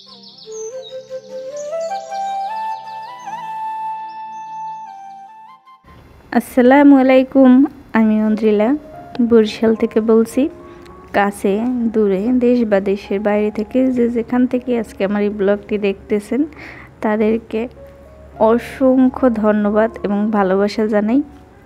আসসালামু আলাইকুম, আমি অন্দ্রিলা বরিশাল থেকে বলছি। কাছে দূরে দেশ বা দেশের বাইরে থেকে যে যেখান থেকে আজকে আমার এই ব্লগটি দেখতেছেন তাদেরকে অসংখ্য ধন্যবাদ এবং ভালোবাসা জানাই।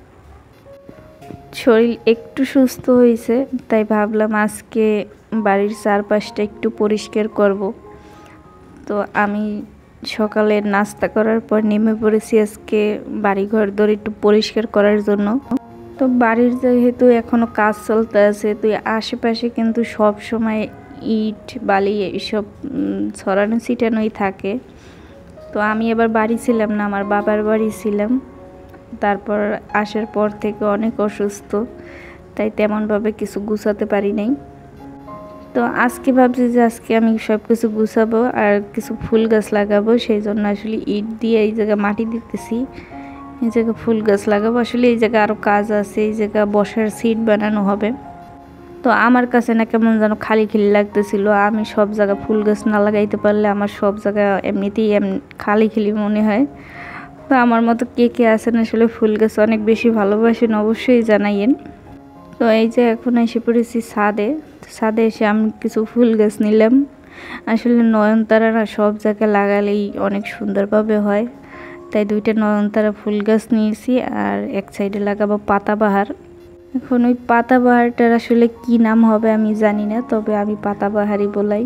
শরীর একটু সুস্থ হয়েছে, তাই ভাবলাম আজকে বাড়ির চারপাশটা একটু পরিষ্কার করব। তো আমি সকালে নাস্তা করার পর নেমে পড়েছি আজকে বাড়িঘর দর একটু পরিষ্কার করার জন্য। তো বাড়ির যেহেতু এখনো কাজ চলতে আছে, তো আশেপাশে কিন্তু সব সময় ইট বালি এইসব ছড়ানো ছিটানোই থাকে। তো আমি এবার বাড়ি ছিলাম না, আমার বাবার বাড়ি ছিলাম। তারপর আসার পর থেকে অনেক অসুস্থ, তাই তেমনভাবে কিছু গুছাতে পারি নাই। তো আজকে ভাবছি যে আজকে আমি সব কিছু গুছাবো আর কিছু ফুল গাছ লাগাবো, সেই জন্য আসলে ইট দিয়ে এই জায়গায় মাটি দিতেছি। এই জায়গায় ফুল গাছ লাগাবো, আসলে এই জায়গায় আরও কাজ আছে, এই জায়গায় বসার সিট বানানো হবে। তো আমার কাছে না কেমন যেন খালি খালি লাগতেছিল। আমি সব জায়গায় ফুল গাছ না লাগাইতে পারলে আমার সব জায়গা এমনিতেই খালি খালি মনে হয়। তো আমার মতো কে কে আছেন আসলে ফুল গাছ অনেক বেশি ভালোবাসেন অবশ্যই জানাইয়েন। তো এই যে এখন এসে পড়েছি ছাদে। ছাদে এসে আমি কিছু ফুল গাছ নিলাম। আসলে নয়নতারা না সব জায়গায় লাগালেই অনেক সুন্দরভাবে হয়, তাই দুইটা নয়নতারা ফুল গাছ নিয়েছি। আর এক সাইডে লাগাবো পাতাবাহার। এখন ওই পাতাবাহারটার আসলে কি নাম হবে আমি জানি না, তবে আমি পাতাবাহারই বলাই।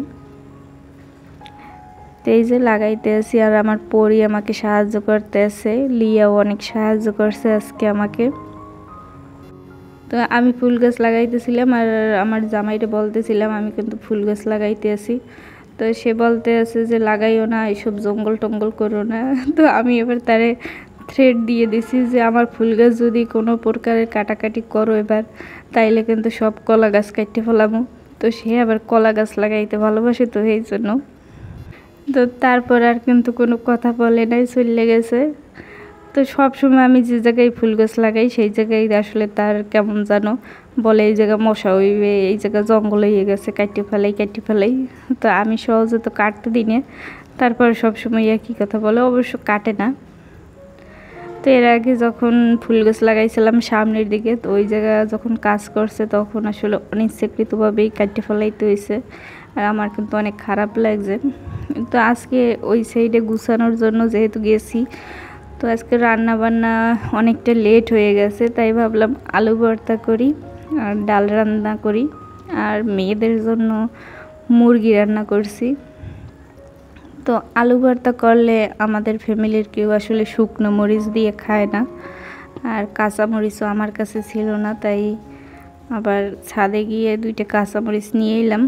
তো এই যে লাগাইতে আছি, আর আমার পরি আমাকে সাহায্য করতে আছে, লিয়াও অনেক সাহায্য করছে আজকে আমাকে। তো আমি ফুল গাছ লাগাইতেছিলাম আর আমার জামাইটা বলতেছিলাম আমি কিন্তু ফুল গাছ লাগাইতে আছি। তো সে বলতে আছে যে লাগাইও না, এইসব জঙ্গল টঙ্গল করো না। তো আমি এবার তারে থ্রেড দিয়ে দিছি যে আমার ফুল গাছ যদি কোনো প্রকারের কাটাকাটি করো এবার, তাইলে কিন্তু সব কলা গাছ কাটতে ফেলামো। তো সে আবার কলা গাছ লাগাইতে ভালোবাসে, তো এই জন্য। তো তারপর আর কিন্তু কোনো কথা বলে নাই, চলে গেছে। তো সব সময় আমি যে জায়গায় ফুল গাছ লাগাই সেই জায়গায় আসলে তার কেমন যেন বলে এই জায়গা মশা হইবে, এই জায়গা জঙ্গল হয়ে গেছে, কাটি ফেলাই। তো আমি সহজে তো কাটতে দিই না, তারপর সবসময় একই কথা বলে, অবশ্য কাটে না। তো এর আগে যখন ফুল গাছ লাগাইছিলাম সামনের দিকে, তো ওই জায়গা যখন কাজ করছে তখন আসলে অনিচ্ছাকৃতভাবেই কাটতে ফেলাইতে হয়েছে, আর আমার কিন্তু অনেক খারাপ লাগছে। তো আজকে ওই সাইডে গুছানোর জন্য যেহেতু গেছি, তো আজকে রান্না বান্না অনেকটা লেট হয়ে গেছে, তাই ভাবলাম আলু ভর্তা করি আর ডাল রান্না করি। আর মেয়েদের জন্য মুরগি রান্না করছি। তো আলু ভর্তা করলে আমাদের ফ্যামিলির কেউ আসলে শুকনো মরিচ দিয়ে খায় না, আর কাঁচা মরিচও আমার কাছে ছিল না, তাই আবার ছাদে গিয়ে দুইটা কাঁচা মরিচ নিয়ে এলাম।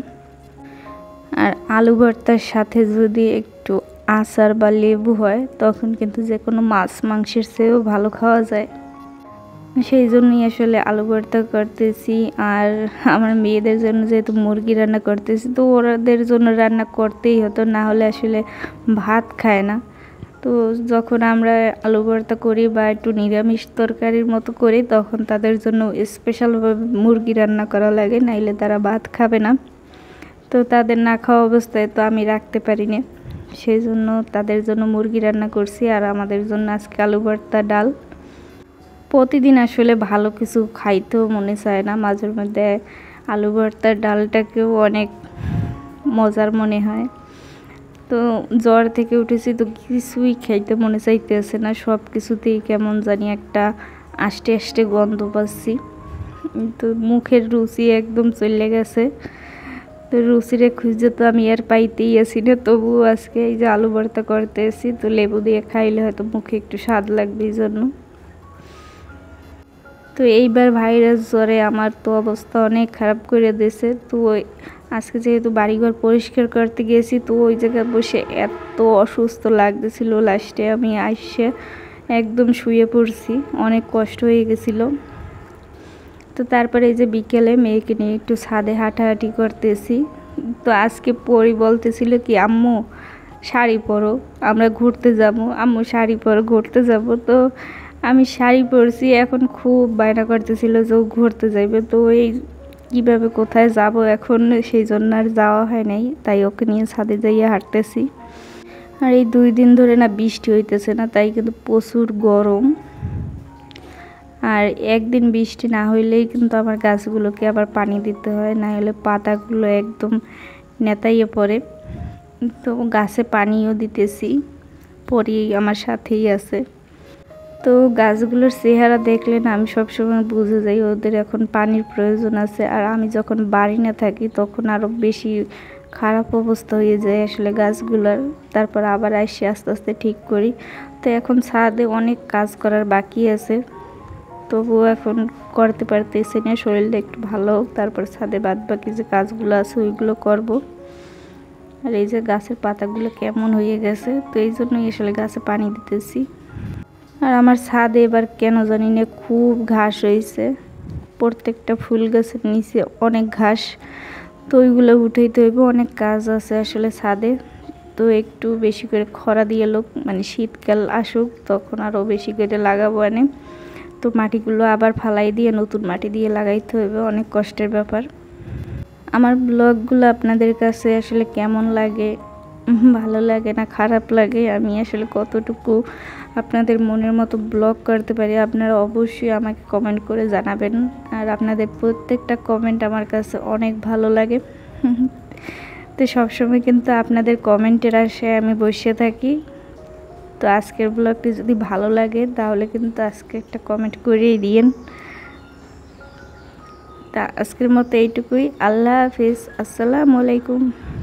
আর আলু ভর্তার সাথে যদি একটু আচার বা লেবু হয় তখন কিন্তু যে কোনো মাছ মাংসের চেয়েও ভালো খাওয়া যায়। সেই জন্যই আসলে আলু ভর্তা করতেছি। আর আমার মেয়েদের জন্য যেহেতু মুরগি রান্না করতেছি, তো ওদের জন্য রান্না করতেই হতো, না হলে আসলে ভাত খায় না। তো যখন আমরা আলু ভর্তা করি বা একটু নিরামিষ তরকারির মতো করি, তখন তাদের জন্য স্পেশালভাবে মুরগি রান্না করা লাগে, নাইলে তারা ভাত খাবে না। তো তাদের না খাওয়া অবস্থায় তো আমি রাখতে পারি না, সেই জন্য তাদের জন্য মুরগি রান্না করছি। আর আমাদের জন্য আজকে আলু ভর্তা ডাল। প্রতিদিন আসলে ভালো কিছু খাইতেও মনে চায় না, মাঝে মধ্যে আলু ভর্তার ডালটাকেও অনেক মজার মনে হয়। তো জ্বর থেকে উঠেছি, তো কিছুই খাইতে মনে চাইতেছে না, সব কিছুতেই কেমন জানি একটা আষ্টে আষ্টে গন্ধ পাচ্ছি। তো মুখের রুচি একদম চলে গেছে। তো রুচিরে খুঁজে তো আমি আর পাইতেই আসি না, তবুও আজকে এই যে আলু ভর্তা করতে এসি, তো লেবু দিয়ে খাইলে হয়তো মুখে একটু স্বাদ লাগবে এই জন্য। তো এইবার ভাইরাস জ্বরে আমার তো অবস্থা অনেক খারাপ করে দিয়েছে। তো আজকে যেহেতু বাড়িঘর পরিষ্কার করতে গিয়েছি, তো ওই জায়গায় বসে এত অসুস্থ লাগতেছিল, লাস্টে আমি আইসে একদম শুয়ে পড়ছি, অনেক কষ্ট হয়ে গেছিলো। তো তারপরে এই যে বিকেলে মেয়েকে নিয়ে একটু ছাদে হাঁটাহাঁটি করতেছি। তো আজকে পরি বলতেছিল কি আম্মু শাড়ি পরো, আমরা ঘুরতে যাবো, আম্মু শাড়ি পরো ঘুরতে যাব। তো আমি শাড়ি পরছি, এখন খুব বায়না করতেছিল যে ও ঘুরতে যাইবে। তো এই কিভাবে কোথায় যাব এখন সেই জন্য আর যাওয়া হয় নাই, তাই ওকে নিয়ে ছাদে যাইয়া হাঁটতেছি। আর এই 2 দিন ধরে না বৃষ্টি হইতেছে না, তাই কিন্তু প্রচুর গরম। আর একদিন বৃষ্টি না হইলেই কিন্তু আমার গাছগুলোকে আবার পানি দিতে হয়, না হলে পাতাগুলো একদম নেতাইয়ে পড়ে। তো গাছে পানিও দিতেছি, পরি আমার সাথেই আছে। তো গাছগুলোর চেহারা দেখলে না আমি সবসময় বুঝে যাই ওদের এখন পানির প্রয়োজন আছে। আর আমি যখন বাড়ি না থাকি তখন আরও বেশি খারাপ অবস্থা হয়ে যায় আসলে গাছগুলোর। তারপর আবার আসি আস্তে আস্তে ঠিক করি। তো এখন ছাদে অনেক কাজ করার বাকি আছে, তবুও এখন করতে পারতেছি না, শরীরটা একটু ভালো হোক তারপর ছাদে বাদ বাকি যে কাজগুলো আছে ওইগুলো করব। আর এই যে গাছের পাতাগুলো কেমন হয়ে গেছে, তো এই জন্যই আসলে গাছে পানি দিতেছি। আর আমার ছাদে এবার কেন জানি না খুব ঘাস হয়েছে, প্রত্যেকটা ফুল গাছের নিচে অনেক ঘাস। তো ওইগুলো উঠাইতে হইব, অনেক কাজ আছে আসলে ছাদে। তো একটু বেশি করে খরা দিয়ে লোক মানে শীতকাল আসুক তখন আরও বেশি করে লাগাবো এনে। তো মাটিগুলো আবার ফালাই দিয়ে নতুন মাটি দিয়ে লাগাইতে হইবে, অনেক কষ্টের ব্যাপার। আমার ব্লগগুলো আপনাদের কাছে আসলে কেমন লাগে, ভালো লাগে না খারাপ লাগে, আমি আসলে কতটুকু আপনাদের মনের মতো ব্লগ করতে পারি আপনারা অবশ্যই আমাকে কমেন্ট করে জানাবেন। আর আপনাদের প্রত্যেকটা কমেন্ট আমার কাছে অনেক ভালো লাগে। তো সবসময় কিন্তু আপনাদের কমেন্টের আশায় আমি বসে থাকি। তো আজকের ব্লগটি যদি ভালো লাগে তাহলে কিন্তু আজকে একটা কমেন্ট করেই দিয়েন। তা আজকের মতো এইটুকুই, আল্লাহ হাফিজ, আসসালামু আলাইকুম।